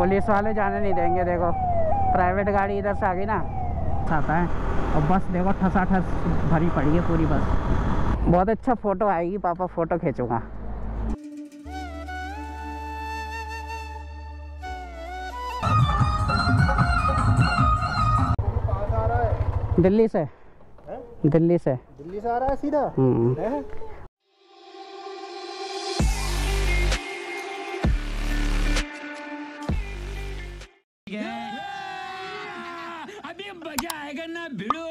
Police वाले जाने नहीं देंगे। देखो प्राइवेट गाड़ी इधर से आ गई ना, आता है और बस देखो ठसाठस भरी पड़ी है पूरी बस। बहुत अच्छा फ़ोटो आएगी पापा, फ़ोटो खींचूँगा। दिल्ली से है? दिल्ली से आ रहा है सीधा। अभी मजा आएगा ना भिड़ो।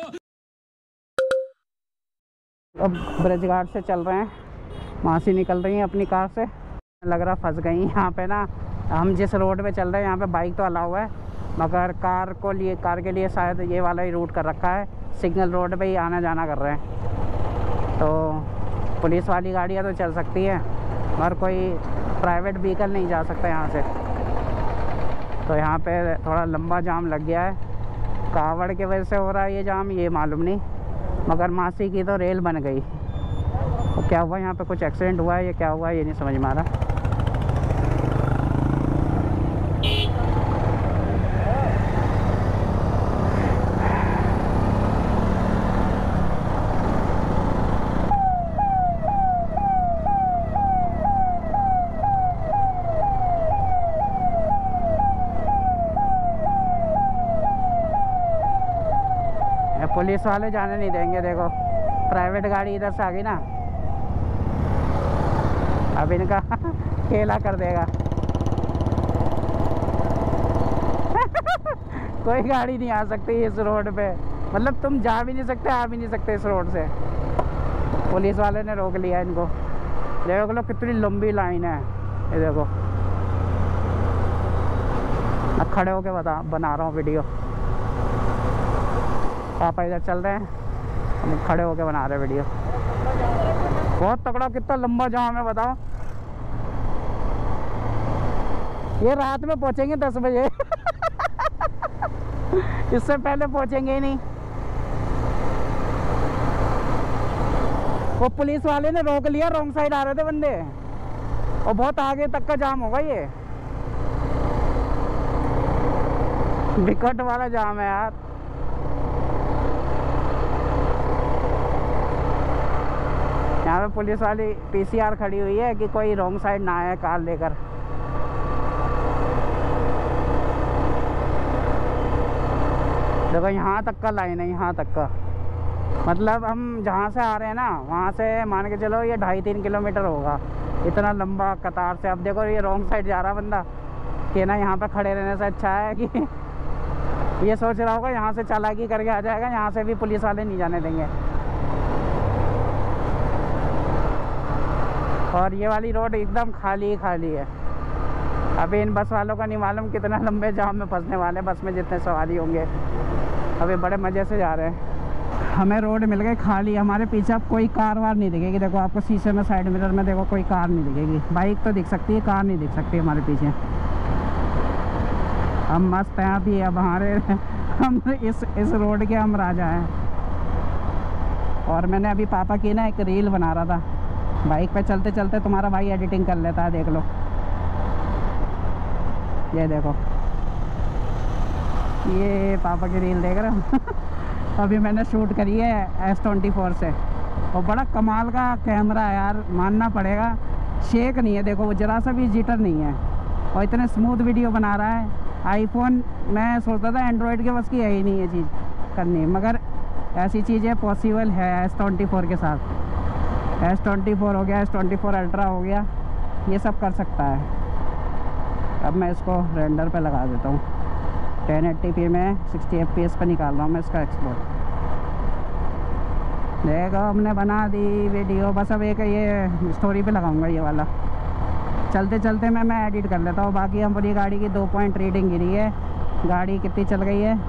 अब ब्रिज घाट से चल रहे हैं, वहाँ से निकल रही हैं अपनी कार से। लग रहा फंस गई यहाँ पे ना। हम जिस रोड पे चल रहे हैं यहाँ पे बाइक तो अलाउ है, मगर कार के लिए शायद ये वाला ही रूट कर रखा है। सिग्नल रोड पे ही आना जाना कर रहे हैं, तो पुलिस वाली गाड़ियाँ तो चल सकती हैं मगर कोई प्राइवेट व्हीकल नहीं जा सकता यहाँ से। तो यहाँ पे थोड़ा लंबा जाम लग गया है। कावड़ की वजह से हो रहा है ये जाम, ये मालूम नहीं, मगर मासी की तो रेल बन गई। तो क्या हुआ यहाँ पे, कुछ एक्सीडेंट हुआ है या क्या हुआ है ये नहीं समझ में आ रहा। पुलिस वाले जाने नहीं देंगे। देखो प्राइवेट गाड़ी इधर से आ गई ना, अब इनका खेला कर देगा। कोई गाड़ी नहीं आ सकती इस रोड पे, मतलब तुम जा भी नहीं सकते आ भी नहीं सकते इस रोड से। पुलिस वाले ने रोक लिया इनको। देखो लो कितनी लंबी लाइन है ये देखो। अब खड़े होके बना रहा हूँ वीडियो। पापा इधर चल रहे हैं, हम खड़े होके बना रहे हैं वीडियो। बहुत तगड़ा, कितना लंबा जाम है बताओ। ये रात में पहुंचेंगे 10 बजे। इससे पहले पहुंचेंगे ही नहीं। वो पुलिस वाले ने रोक लिया, रॉन्ग साइड आ रहे थे बंदे, और बहुत आगे तक का जाम होगा ये। विकट वाला जाम है यार। यहाँ पे पुलिस वाली पीसीआर खड़ी हुई है कि कोई रॉन्ग साइड ना आए कार लेकर। देखो यहाँ तक का लाइन है, यहाँ तक का, मतलब हम जहाँ से आ रहे हैं ना वहाँ से मान के चलो ये 2.5-3 किलोमीटर होगा, इतना लंबा कतार से। अब देखो ये रॉन्ग साइड जा रहा बंदा, कि ना यहाँ पे खड़े रहने से अच्छा है कि ये सोच रहा होगा यहाँ से चालाकी करके आ जाएगा, यहाँ से भी पुलिस वाले नहीं जाने देंगे। और ये वाली रोड एकदम खाली खाली है। अभी इन बस वालों का नहीं मालूम कितना लंबे जाम में फंसने वाले, बस में जितने सवारी होंगे। अभी बड़े मज़े से जा रहे हैं। हमें रोड मिल गई खाली, हमारे पीछे अब कोई कार वार नहीं दिखेगी। देखो आपको शीशे में साइड मिरर में देखो कोई कार नहीं दिखेगी। बाइक तो दिख सकती है, कार नहीं दिख सकती हमारे पीछे। हम मस्त हैं अभी, अब हमारे हम इस रोड के हम राजा हैं। और मैंने अभी पापा की ना एक रील बना रहा था, बाइक पे चलते चलते तुम्हारा भाई एडिटिंग कर लेता है, देख लो। ये देखो ये पापा की रील देख रहे हो। अभी मैंने शूट करी है S24 से, और बड़ा कमाल का कैमरा है यार, मानना पड़ेगा। शेक नहीं है, देखो वो ज़रा सा भी जिटर नहीं है, और इतने स्मूथ वीडियो बना रहा है। आईफोन मैं सोचता था एंड्रॉयड के बस की है ही नहीं ये चीज़ करनी, मगर ऐसी चीज़ें पॉसिबल है S24 के साथ। S24 हो गया, S24 अल्ट्रा हो गया, ये सब कर सकता है। अब मैं इसको रेंडर पे लगा देता हूँ। 1080p में 60 fps पे निकाल रहा हूँ मैं इसका एक्सपोर्ट। देखो हमने बना दी वीडियो, बस अब एक ये स्टोरी पे लगाऊंगा ये वाला। चलते चलते मैं एडिट कर लेता हूँ। बाकी हमारी गाड़ी की 2 पॉइंट रीडिंग गिरी है। गाड़ी कितनी चल गई है,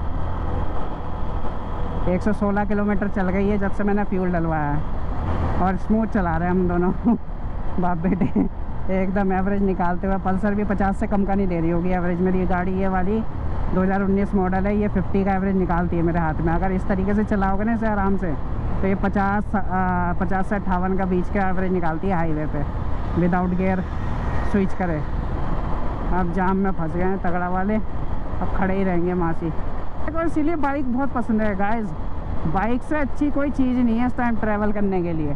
116 किलोमीटर चल गई है जब से मैंने फ्यूल डलवाया है। और स्मूथ चला रहे हैं हम दोनों बाप बेटे, एकदम एवरेज निकालते हुए। पल्सर भी 50 से कम का नहीं दे रही होगी एवरेज। मेरी गाड़ी ये वाली 2019 मॉडल है, ये 50 का एवरेज निकालती है मेरे हाथ में। अगर इस तरीके से चलाओगे ना इसे आराम से, तो ये 50 से 58 का बीच का एवरेज निकालती है हाईवे पे, विदाउट गियर स्विच करे। अब जाम में फंस गए हैं तगड़ा वाले, अब खड़े ही रहेंगे मासी। तो इसीलिए बाइक बहुत पसंद है गाइस, बाइक से अच्छी कोई चीज़ नहीं है इस टाइम ट्रैवल करने के लिए।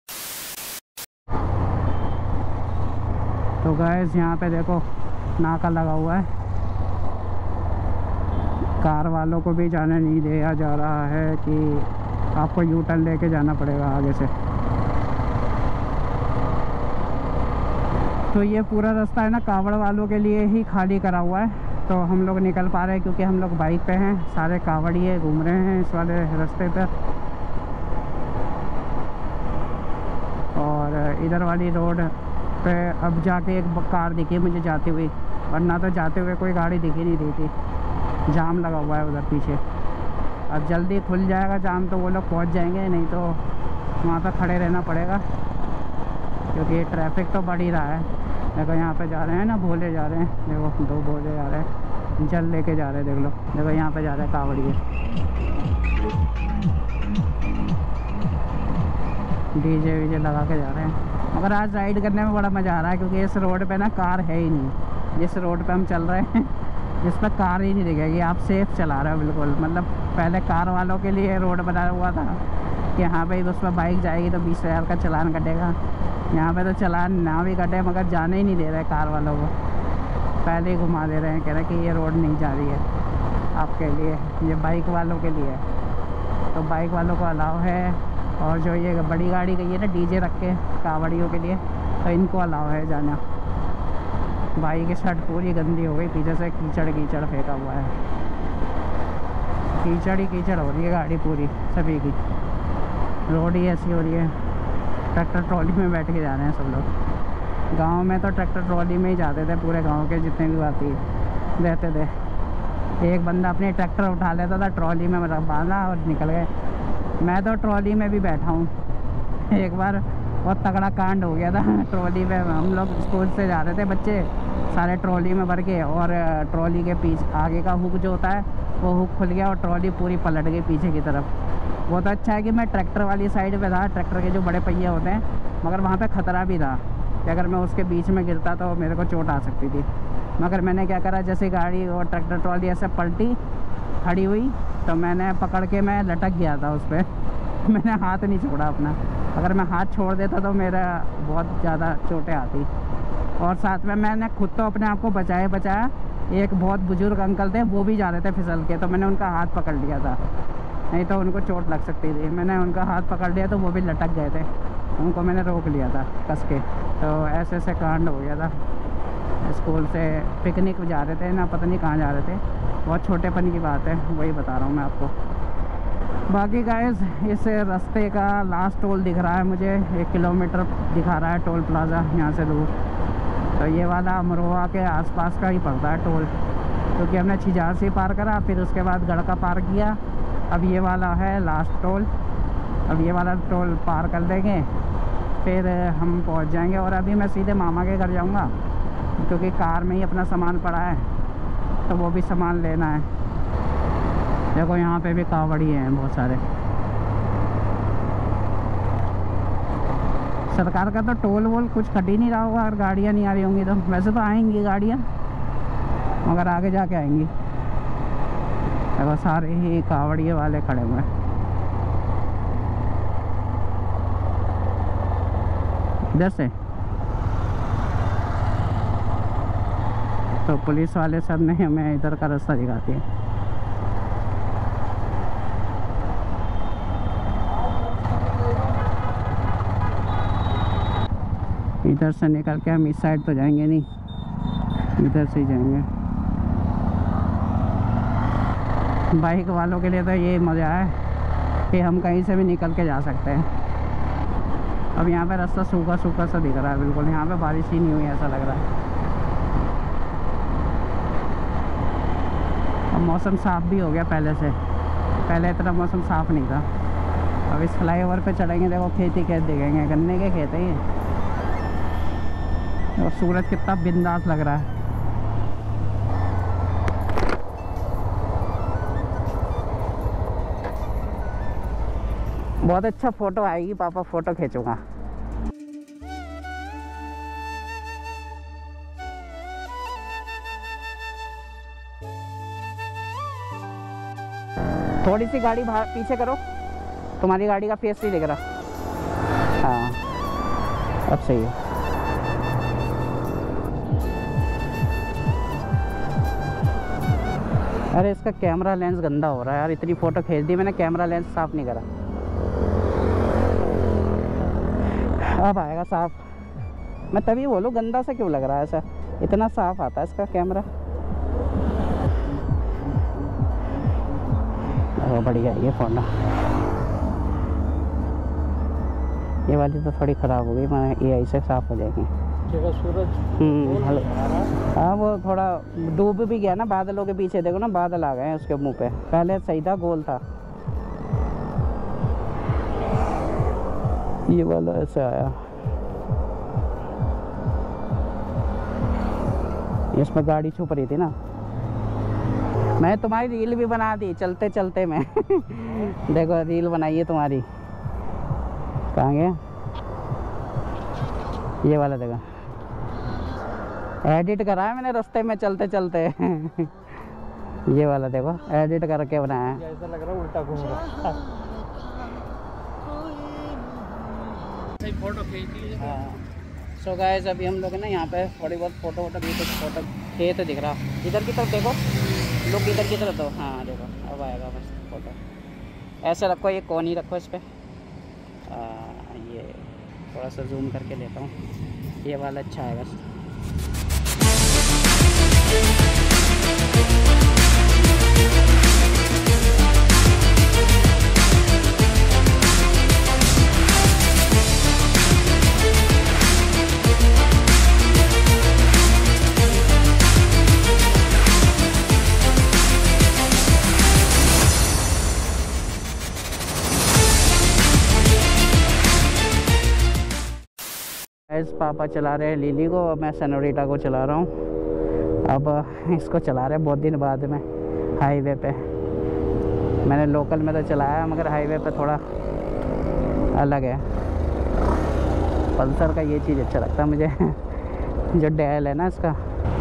तो गाइस यहाँ पे देखो नाका लगा हुआ है, कार वालों को भी जाने नहीं दिया जा रहा है कि आपको यू टर्न लेके जाना पड़ेगा आगे से। तो ये पूरा रास्ता है ना कावड़ वालों के लिए ही खाली करा हुआ है, तो हम लोग निकल पा रहे हैं क्योंकि हम लोग बाइक पे हैं, सारे कावड़िए घूम रहे हैं इस वाले रास्ते पर। और इधर वाली रोड पे अब जाके एक कार दिखी मुझे जाती हुई, वरना तो जाते हुए कोई गाड़ी दिखी नहीं रही थी। जाम लगा हुआ है उधर पीछे, अब जल्दी खुल जाएगा जाम तो वो लोग पहुंच जाएंगे, नहीं तो वहाँ पे खड़े रहना पड़ेगा क्योंकि ट्रैफिक तो बढ़ ही रहा है। देखो यहाँ पे जा रहे हैं ना, भोले जा रहे हैं, देखो 2 भोले जा रहे हैं, जल लेके जा रहे हैं। देख लो, देखो यहाँ पे जा रहे हैं कावड़िए, डीजे वीजे लगा के जा रहे हैं। मगर आज राइड करने में बड़ा मज़ा आ रहा है क्योंकि इस रोड पे ना कार है ही नहीं। जिस रोड पे हम चल रहे हैं इस पर कार ही नहीं दिखेगी, आप सेफ चला रहे हो बिल्कुल। मतलब पहले कार वालों के लिए रोड बनाया हुआ था कि हाँ भाई उस पर बाइक जाएगी तो 20,000 का चालान कटेगा। यहाँ पे तो चालान ना भी कटे मगर जाने ही नहीं दे रहे कार वालों को, पहले ही घुमा दे रहे हैं, कह रहे कि ये रोड नहीं जा रही है आपके लिए, ये बाइक वालों के लिए है। तो बाइक वालों को अलाउ है, और जो ये बड़ी गाड़ी गई है ना डीजे रख के कावड़ियों के लिए, तो इनको अलाउ है जाना। भाई की शर्ट पूरी गंदी हो गई, पीछे से कीचड़ कीचड़ फेंका हुआ है, कीचड़ ही कीचड़ हो रही है गाड़ी पूरी सभी की। रोड ही ऐसी हो रही है, ट्रैक्टर ट्रॉली में बैठ के जा रहे हैं सब लोग। गांव में तो ट्रैक्टर ट्रॉली में ही जाते थे, पूरे गांव के जितने भी आती रहते थे। एक बंदा अपने ट्रैक्टर उठा लेता था, ट्रॉली में बांधा और निकल गए। मैं तो ट्रॉली में भी बैठा हूँ, एक बार बहुत तगड़ा कांड हो गया था ट्रॉली में। हम लोग स्कूल से जा रहे थे बच्चे सारे ट्रॉली में भर के, और ट्रॉली के पीछे आगे का हुक जो होता है वो हुक खुल गया और ट्रॉली पूरी पलट गई पीछे की तरफ। बहुत अच्छा है कि मैं ट्रैक्टर वाली साइड पे था, ट्रैक्टर के जो बड़े पहिए होते हैं, मगर वहाँ पे ख़तरा भी था कि अगर मैं उसके बीच में गिरता तो मेरे को चोट आ सकती थी। मगर मैंने क्या करा, जैसे गाड़ी और ट्रैक्टर ट्रॉली ऐसे पलटी खड़ी हुई तो मैंने पकड़ के मैं लटक गया था उस पर मैंने हाथ नहीं छोड़ा अपना, अगर मैं हाथ छोड़ देता तो मेरा बहुत ज़्यादा चोटें आती। और साथ में मैंने खुद तो अपने आप को बचाया, एक बहुत बुजुर्ग अंकल थे वो भी जा रहे थे फिसल के, तो मैंने उनका हाथ पकड़ लिया था, नहीं तो उनको चोट लग सकती थी। मैंने उनका हाथ पकड़ लिया तो वो भी लटक गए थे, उनको मैंने रोक लिया था कस के। तो ऐसे ऐसे कांड हो गया था। स्कूल से पिकनिक जा रहे थे ना, पता नहीं कहाँ जा रहे थे, बहुत छोटेपन की बात है, वही बता रहा हूँ मैं आपको। बाकी गाइस इस रास्ते का लास्ट टोल दिख रहा है मुझे, 1 किलोमीटर दिखा रहा है टोल प्लाज़ा यहाँ से दूर। तो ये वाला अमरोहा के आसपास का ही पड़ता है टोल, क्योंकि हमने छिजारसी पार करा, फिर उसके बाद गड़का पार किया, अब ये वाला है लास्ट टोल। अब ये वाला टोल पार कर देंगे फिर हम पहुंच जाएंगे। और अभी मैं सीधे मामा के घर जाऊंगा क्योंकि कार में ही अपना सामान पड़ा है, तो वो भी सामान लेना है। देखो यहाँ पे भी कावड़ी हैं बहुत सारे। सरकार का तो टोल वोल कुछ कट ही नहीं रहा होगा अगर गाड़ियाँ नहीं आ रही होंगी तो। वैसे तो आएंगी गाड़ियाँ मगर आगे जाके आएंगी। देखो सारे ही कावड़िए वाले खड़े हुए हैं इधर से। तो पुलिस वाले सब ने हमें इधर का रास्ता दिखाती है। इधर से निकल के हम इस साइड तो जाएंगे नहीं, इधर से ही जाएंगे। बाइक वालों के लिए तो ये मज़ा है कि हम कहीं से भी निकल के जा सकते हैं। अब यहाँ पे रास्ता सूखा सूखा सा दिख रहा है बिल्कुल, यहाँ पे बारिश ही नहीं हुई ऐसा लग रहा है। अब मौसम साफ़ भी हो गया पहले से, पहले इतना मौसम साफ़ नहीं था। अब इस फ्लाईओवर पे चढ़ेंगे, देखो खेती खेत दिखेंगे, गन्ने के खेत हैं ये। और सूरज कितना बिंदास लग रहा है। बहुत अच्छा फ़ोटो आएगी, पापा फ़ोटो खींचूंगा। थोड़ी सी गाड़ी पीछे करो, तुम्हारी गाड़ी का फेस नहीं दिख रहा। हाँ अब सही है। अरे इसका कैमरा लेंस गंदा हो रहा है यार, इतनी फ़ोटो खींच दी मैंने, कैमरा लेंस साफ़ नहीं करा। अब आएगा साफ़। मैं तभी बोलूँ गंदा सा क्यों लग रहा है ऐसा, इतना साफ़ आता है इसका कैमरा। ओ बढ़िया ये फ़ोन, ये वाली तो थोड़ी ख़राब हो गई, मैं AI से साफ़ हो जाएगी। सूरज हेलो। हाँ वो थोड़ा डूब भी गया ना बादलों के पीछे, देखो ना बादल आ गए हैं उसके मुंह पे, पहले सही था गोल था। ये वाला ऐसे आया, इसमें गाड़ी छुप रही थी ना। मैं तुम्हारी रील भी बना दी चलते चलते में देखो रील बनाई है तुम्हारी। कहाँ गया ये वाला, देखो एडिट करा है मैंने रास्ते में चलते चलते ये वाला देखो एडिट करके बनाया है। ऐसा लग रहा है उल्टा घूम रहा है। फोटो खींच ली। हाँ सो गाइस अभी हम लोग ना यहाँ पे थोड़ी बहुत फ़ोटो वोटो भी, कुछ फ़ोटो खेत दिख रहा, इधर की तरफ देखो, लोग इधर की तरफ दो। हाँ देखो अब आएगा बस फ़ोटो, ऐसे रखो, ये कौन ही रखो इस पर। ये थोड़ा सा जूम करके लेता हूँ, ये वाला अच्छा है बस। पापा चला रहे हैं लिली को, मैं सेनोरिटा को चला रहा हूँ। अब इसको चला रहे हैं बहुत दिन बाद में हाईवे पे। मैंने लोकल में तो चलाया मगर हाईवे पे थोड़ा अलग है। पल्सर का ये चीज़ अच्छा लगता है मुझे जो डैल है ना इसका।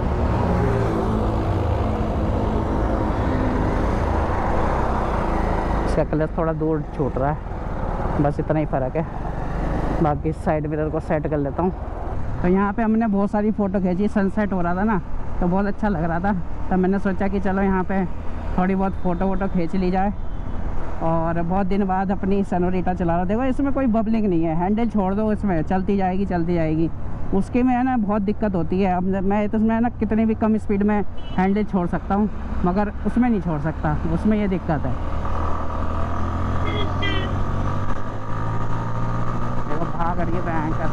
इसका कलर थोड़ा दूर छूट रहा है, बस इतना ही फ़र्क है। बाकी साइड मिरर को सेट कर लेता हूँ। तो यहाँ पे हमने बहुत सारी फ़ोटो खींची, सनसेट हो रहा था ना तो बहुत अच्छा लग रहा था, तो मैंने सोचा कि चलो यहाँ पे थोड़ी बहुत फ़ोटो वोटो खींच ली जाए। और बहुत दिन बाद अपनी सेनोरिटा चला रहा। देखो इसमें कोई बबलिंग नहीं है, हैंडल छोड़ दो इसमें चलती जाएगी चलती जाएगी। उसके में है ना बहुत दिक्कत होती है। अब मैं तो इसमें ना कितनी भी कम स्पीड में हैंडल छोड़ सकता हूँ मगर उसमें नहीं छोड़ सकता, उसमें ये दिक्कत है। भाग रही है भयंकर,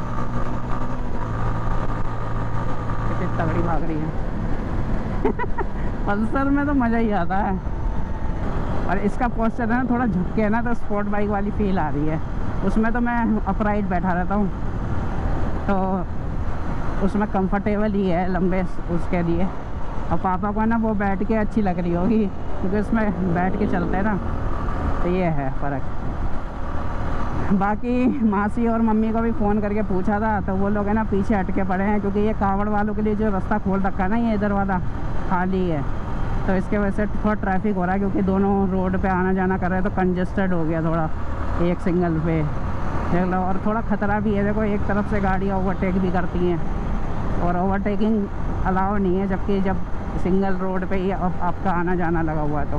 कितनी तगड़ी भाग रही है पल्सर में तो मज़ा ही आता है। और इसका पोस्चर है ना थोड़ा झुक के है ना, तो स्पोर्ट बाइक वाली फील आ रही है। उसमें तो मैं अपराइट बैठा रहता हूँ तो उसमें कंफर्टेबल ही है लंबे उसके लिए। और पापा को है ना वो बैठ के अच्छी लग रही होगी क्योंकि उसमें बैठ के चलते हैं ना, तो ये है फ़र्क। बाकी मासी और मम्मी को भी फ़ोन करके पूछा था तो वो लोग है ना पीछे हटके पड़े हैं क्योंकि ये कावड़ वालों के लिए जो रास्ता खोल रखा है ना ये इधर वाला खाली है, तो इसके वजह से थोड़ा ट्रैफिक हो रहा है क्योंकि दोनों रोड पे आना जाना कर रहे हैं तो कंजेस्टेड हो गया थोड़ा एक सिंगल पे देख लो। और थोड़ा ख़तरा भी है, देखो एक तरफ से गाड़ियाँ ओवरटेक भी करती हैं और ओवरटेकिंग अलाउ नहीं है, जबकि जब सिंगल रोड पे ही आपका आना जाना लगा हुआ है। तो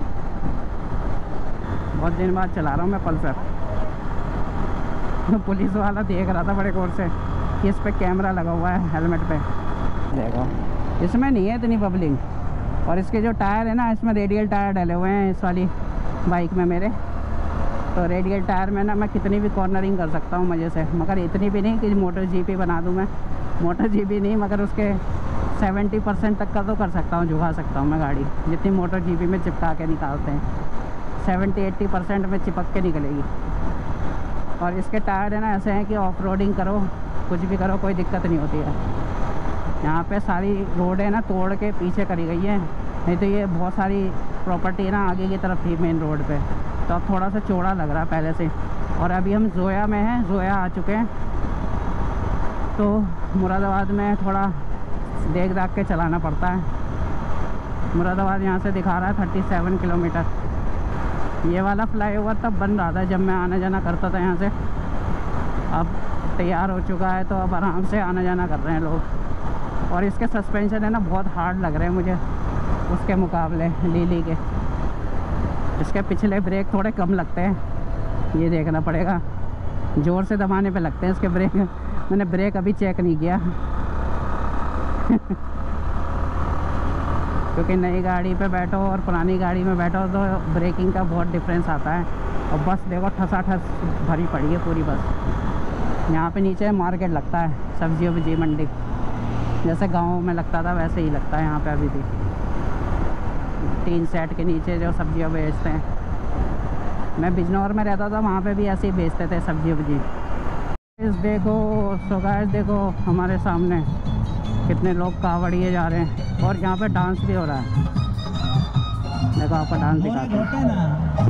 बहुत दिन बाद चला रहा हूँ मैं पल्सर। पुलिस वाला देख रहा था बड़े गौर से कि इस पर कैमरा लगा हुआ है हेलमेट पे, देखो इसमें नहीं है इतनी बबलिंग। और इसके जो टायर है ना इसमें रेडियल टायर डले हुए हैं इस वाली बाइक में मेरे, तो रेडियल टायर में ना मैं कितनी भी कॉर्नरिंग कर सकता हूँ मज़े से, मगर इतनी भी नहीं कि मोटर जीपी बना दूँ मैं। मोटर जीपी नहीं मगर उसके 70% तक का तो कर सकता हूँ, झुका सकता हूँ मैं गाड़ी, जितनी मोटर जीपी में चिपका के निकालते हैं 70-80% में चिपक के निकलेगी। और इसके टायर है ना ऐसे हैं कि ऑफ रोडिंग करो कुछ भी करो कोई दिक्कत नहीं होती है। यहाँ पे सारी रोड है ना तोड़ के पीछे करी गई है, नहीं तो ये बहुत सारी प्रॉपर्टी ना आगे की तरफ थी मेन रोड पे, तो अब थोड़ा सा चौड़ा लग रहा है पहले से। और अभी हम जोया में हैं, जोया आ चुके हैं, तो मुरादाबाद में थोड़ा देख दाख के चलाना पड़ता है। मुरादाबाद यहाँ से दिखा रहा है 37 किलोमीटर, ये वाला फ्लाईओवर तब बन रहा था जब मैं आना जाना करता था यहाँ से। अब तैयार हो चुका है तो अब आराम से आना जाना कर रहे हैं लोग। और इसके सस्पेंशन है ना बहुत हार्ड लग रहे हैं मुझे उसके मुकाबले लीली के। इसके पिछले ब्रेक थोड़े कम लगते हैं, ये देखना पड़ेगा, ज़ोर से दबाने पे लगते हैं इसके ब्रेक। मैंने ब्रेक अभी चेक नहीं किया क्योंकि नई गाड़ी पे बैठो और पुरानी गाड़ी में बैठो तो ब्रेकिंग का बहुत डिफरेंस आता है। और बस देखो ठसाठस भरी पड़ी है पूरी बस। यहाँ पे नीचे मार्केट लगता है, सब्जी वब्जी मंडी, जैसे गांव में लगता था वैसे ही लगता है यहाँ पे अभी भी। 3 सेट के नीचे जो सब्जियाँ बेचते हैं, मैं बिजनौर में रहता था वहाँ पे भी ऐसे ही बेचते थे सब्जी वब्जी। देखो सो गाइस, देखो हमारे सामने कितने लोग कावड़िए जा रहे हैं और यहाँ पे डांस भी हो रहा है। देखो आपको डांस दिखाते हैं।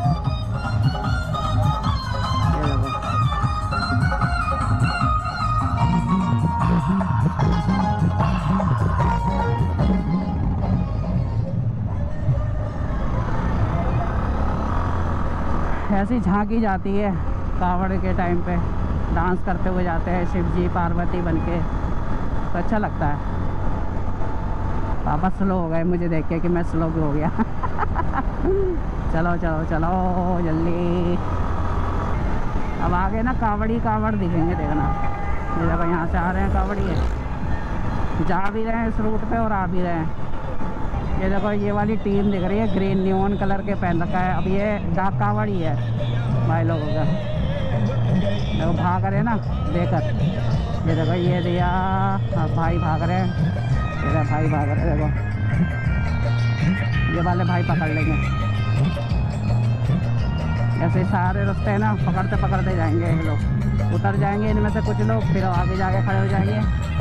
ऐसी झांकी जाती है कावड़ के टाइम पे, डांस करते हुए जाते हैं शिव जी पार्वती बन के, तो अच्छा लगता है। पापा स्लो हो गए मुझे देख के कि मैं स्लो भी हो गया चलो चलो चलो जल्दी। अब आगे ना कावड़ दिखेंगे, देखना। ये देखो यहाँ से आ रहे हैं कावड़ी, जा भी रहे हैं इस रूट पे और आ भी रहे हैं। ये देखो ये वाली टीम दिख रही है, ग्रीन नियॉन कलर के पहन रखा है। अब ये डाक कावड़ी है भाई लोगों का। देखो भाग रहे हैं ना लेकर, ये देखो ये दिया, अब भाई भाग रहे हैं, ये भाई भाग रहे हैं। देखो ये वाले भाई पकड़ लेंगे। ऐसे सारे रास्ते हैं ना, पकड़ते पकड़ते जाएंगे ये लोग, उतर जाएंगे इनमें से कुछ लोग, फिर आगे जाके खड़े हो जाएंगे।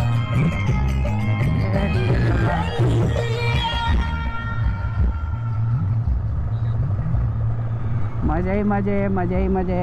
मज़े ही मज़े, मज़े ही मज़े।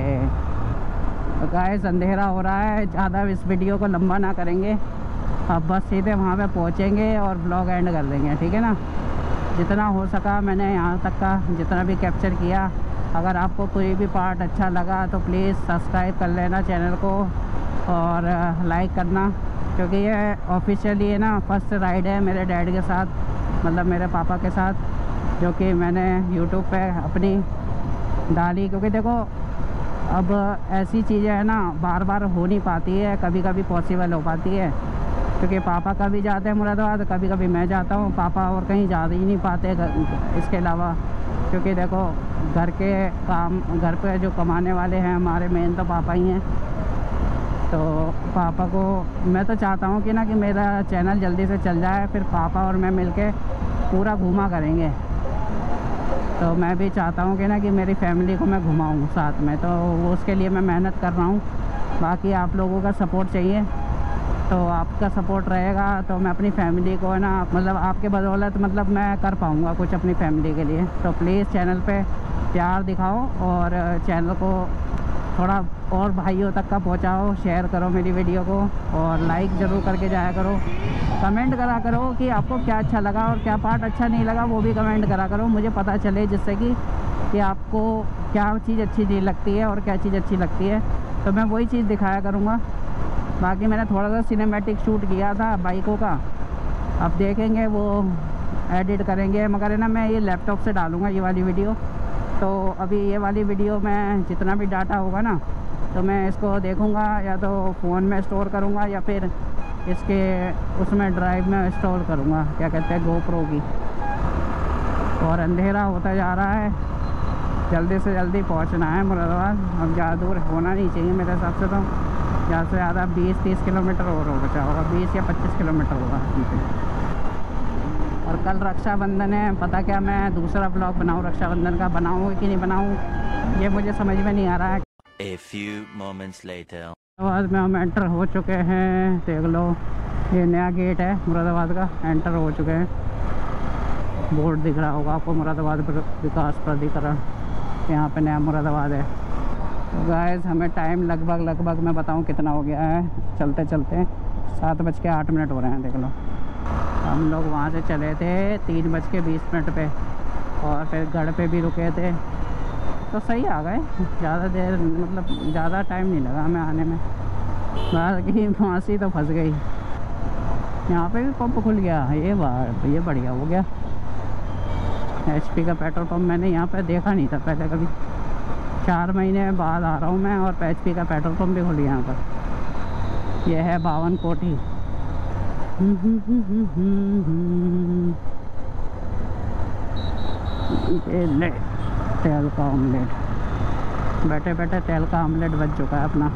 गाइस अंधेरा हो रहा है, ज़्यादा इस वीडियो को लंबा ना करेंगे। अब बस सीधे वहाँ पे पहुँचेंगे और ब्लॉग एंड कर देंगे, ठीक है ना। जितना हो सका मैंने यहाँ तक का जितना भी कैप्चर किया। अगर आपको कोई भी पार्ट अच्छा लगा तो प्लीज़ सब्सक्राइब कर लेना चैनल को और लाइक करना, क्योंकि ये ऑफिशियली है ना फर्स्ट राइड है मेरे डैड के साथ, मतलब मेरे पापा के साथ, जो कि मैंने यूट्यूब पे अपनी डाली। क्योंकि देखो अब ऐसी चीज़ें है ना बार बार हो नहीं पाती है, कभी कभी पॉसिबल हो पाती है। क्योंकि पापा कभी जाते हैं मुरादाबाद, कभी कभी मैं जाता हूँ, पापा और कहीं जा ही नहीं पाते इसके अलावा। क्योंकि देखो घर के काम, घर पे जो कमाने वाले हैं हमारे मेन तो पापा ही हैं। तो पापा को मैं तो चाहता हूँ कि ना कि मेरा चैनल जल्दी से चल जाए, फिर पापा और मैं मिलके पूरा घूमा करेंगे। तो मैं भी चाहता हूँ कि ना कि मेरी फैमिली को मैं घुमाऊँ साथ में, तो वो उसके लिए मैं मेहनत कर रहा हूँ। बाकी आप लोगों का सपोर्ट चाहिए, तो आपका सपोर्ट रहेगा तो मैं अपनी फैमिली को है ना, मतलब आपके बदौलत मतलब मैं कर पाऊँगा कुछ अपनी फैमिली के लिए। तो प्लीज़ चैनल पे प्यार दिखाओ और चैनल को थोड़ा और भाइयों तक का पहुँचाओ, शेयर करो मेरी वीडियो को और लाइक ज़रूर करके जाया करो। कमेंट करा करो कि आपको क्या अच्छा लगा और क्या पार्ट अच्छा नहीं लगा, वो भी कमेंट करा करो, मुझे पता चले, जिससे कि आपको क्या चीज़ अच्छी नहीं लगती है और क्या चीज़ अच्छी लगती है, तो मैं वही चीज़ दिखाया करूँगा। बाकी मैंने थोड़ा सा सिनेमैटिक शूट किया था बाइकों का, अब देखेंगे वो एडिट करेंगे, मगर है ना मैं ये लैपटॉप से डालूँगा ये वाली वीडियो। तो अभी ये वाली वीडियो में जितना भी डाटा होगा ना, तो मैं इसको देखूँगा, या तो फ़ोन में स्टोर करूँगा या फिर इसके उसमें ड्राइव में स्टोर करूँगा, क्या कहते हैं, गोप्रो की। और अंधेरा होता जा रहा है, जल्दी से जल्दी पहुँचना है मुरादाबाद। अब ज़्यादा दूर होना नहीं चाहिए मेरे हिसाब से, तो ज़्यादा से ज़्यादा 20-30 किलोमीटर और बचा होगा, 20 या 25 किलोमीटर होगा। और कल रक्षाबंधन है, पता क्या मैं दूसरा ब्लॉग बनाऊँ रक्षाबंधन का, बनाऊँ कि नहीं बनाऊँ ये मुझे समझ में नहीं आ रहा है। A few moments later. Moradabad में हम एंटर हो चुके हैं, देख लो ये नया गेट है मुरादाबाद का, एंटर हो चुके हैं। बोर्ड दिख रहा होगा आपको, मुरादाबाद विकास प्राधिकरण, यहाँ पे नया मुरादाबाद है। तो गाइस हमें टाइम लगभग मैं बताऊँ कितना हो गया है, चलते चलते 7:08 हो रहे हैं। देख लो हम लोग वहाँ से चले थे 3:20 पे, और फिर गढ़ पे भी रुके थे, तो सही आ गए। ज़्यादा देर मतलब ज़्यादा टाइम नहीं लगा हमें आने में। बाकी मासी तो फंस गई। यहाँ पे भी पंप खुल गया, ये बढ़िया हो गया। HP का पेट्रोल पंप मैंने यहाँ पे देखा नहीं था पहले कभी। 4 महीने बाद आ रहा हूँ मैं, और HP का पेट्रोल पंप भी खुल गया यहाँ पर। यह है 52 कोठी। ये ले तेल का ऑमलेट, बैठे बैठे तेल का ऑमलेट बच चुका है अपना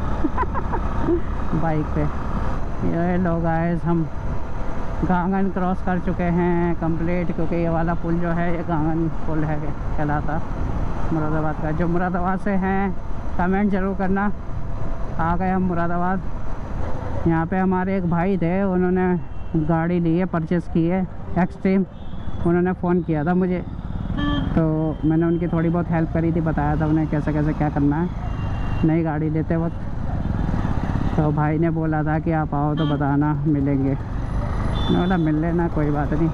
बाइक पे। ये लोग आए, हम गांगन क्रॉस कर चुके हैं कंप्लीट, क्योंकि ये वाला पुल जो है ये गांगन पुल है कहलाता मुरादाबाद का। जो मुरादाबाद से हैं कमेंट ज़रूर करना। आ गए हम मुरादाबाद। यहाँ पे हमारे एक भाई थे, उन्होंने गाड़ी ली है, परचेज़ की है एक्सट्रीम। उन्होंने फ़ोन किया था मुझे, तो मैंने उनकी थोड़ी बहुत हेल्प करी थी, बताया था उन्हें कैसे कैसे क्या करना है नई गाड़ी लेते वक्त। तो भाई ने बोला था कि आप आओ तो बताना, मिलेंगे। मैंने बोला मिल लेना, कोई बात नहीं।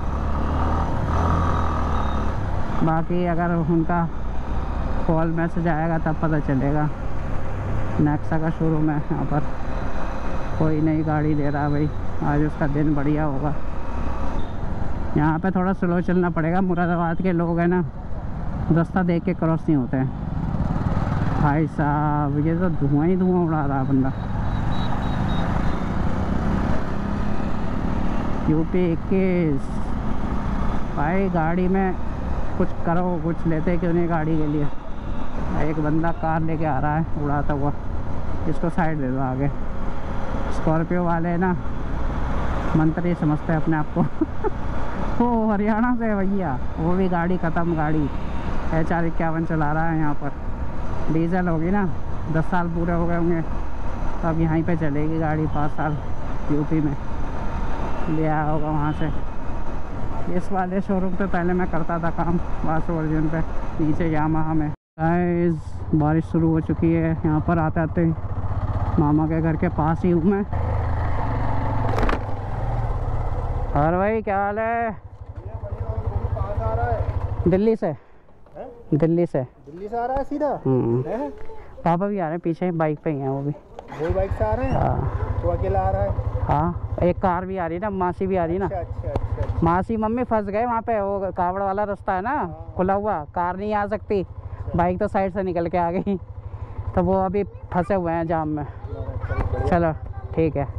बाकी अगर उनका कॉल मैसेज आएगा तब पता चलेगा। नेक्सा का शोरूम है यहाँ पर, कोई नई गाड़ी ले रहा भाई, आज उसका दिन बढ़िया होगा। यहाँ पे थोड़ा स्लो चलना पड़ेगा, मुरादाबाद के लोग हैं ना, रास्ता देख के क्रॉस नहीं होते हैं। भाई साहब ये तो धुआं ही धुआं उड़ा रहा बंदा। UP 21 भाई, गाड़ी में कुछ करो, कुछ लेते क्यों नहीं गाड़ी के लिए। एक बंदा कार लेके आ रहा है उड़ाता हुआ, इसको साइड दे दो आगे। स्कॉर्पियो वाले ना मंत्री समझते हैं अपने आप को वो हरियाणा से भैया, वो भी गाड़ी ख़त्म, गाड़ी HR 51 चला रहा है यहाँ पर। डीजल होगी ना, 10 साल पूरे हो गए होंगे, तो अब यहीं पे चलेगी गाड़ी 5 साल। UP में ले आया होगा वहाँ से। इस वाले शोरूम पे पहले मैं करता था काम, वास वर्जन पे, नीचे यामाहा में। गाइस बारिश शुरू हो चुकी है, यहाँ पर आते आते मामा के घर के पास ही हूँ मैं। और भाई क्या हाल है? दिल्ली से दिल्ली से आ रहा है सीधा। पापा भी आ रहे हैं पीछे, बाइक पे ही हैं वो भी। वो बाइक से आ रहे हैं? हाँ। तो अकेला आ रहा है? हाँ, एक कार भी आ रही है ना, मासी भी आ रही है ना। अच्छा। मासी मम्मी फंस गए वहाँ पे, वो कावड़ वाला रास्ता है ना खुला हुआ, कार नहीं आ सकती, बाइक तो साइड से निकल के आ गई, तो वो अभी फंसे हुए हैं जाम में। चलो ठीक है।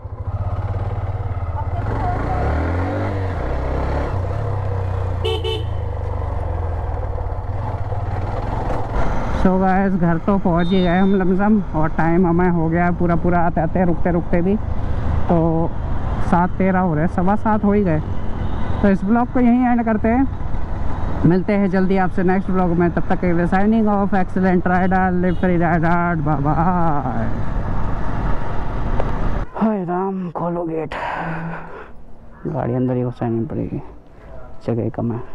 सो गाइस घर तो पहुंच ही गए हम लमसम, और टाइम हमें हो गया पूरा आते आते रुकते रुकते भी, तो 7:13 हो रहे, 7:15 हो ही गए। तो इस ब्लॉग को यहीं एंड करते हैं, मिलते हैं जल्दी आपसे नेक्स्ट ब्लॉग में। तब तक के लिए signing off. Excellent rider, live free rider, bye bye. Hi Ram, खोलो गेट, गाड़ी अंदर ही घुसानी पड़ेगी, जगह कम है।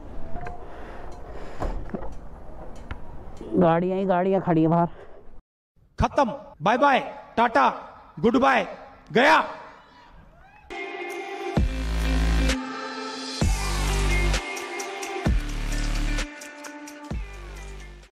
गाड़ियाँ खड़ी है बाहर। खत्म, bye bye, tata, goodbye, गया।